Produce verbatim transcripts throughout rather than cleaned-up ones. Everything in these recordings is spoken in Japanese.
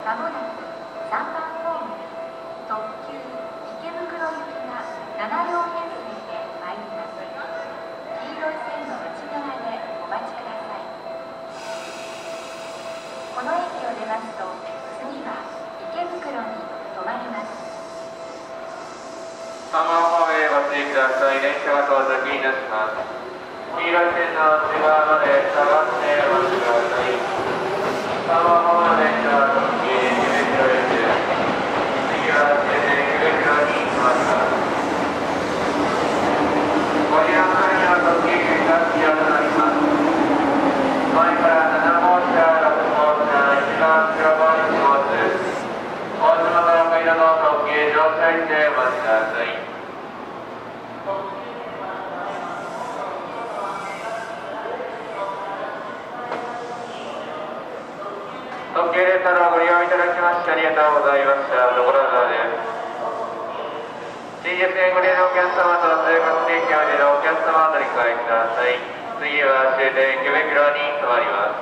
まもなくさんばんホームに特急池袋行きがなな両編成で参ります。黄色い線の内側でお待ちください。この駅を出ますと次は池袋に停まります。 さんばんホームへご注意ください。電車が到着いたします。黄色い線の内側まで下がってお待ちください。さんばんホームの電車は特急池袋行きです。次は終点池袋に停まります。ご利用の際には特急券が必要となります。前からなな号車、ろく号車、一番後ろ側にいち号車です。大島の色の特急乗車してお待ちください。特急列車のご利用いただきましてありがとうございました。所沢です。新宿線ご利用のお客様と通学定期を利用のお客様を乗り換えください。次は終点池袋に停まります。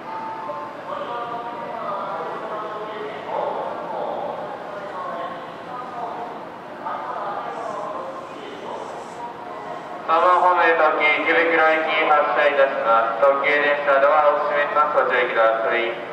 さんばんホームで特急池袋駅発車いたします。特急電車ドアを閉めます。ご注意ください。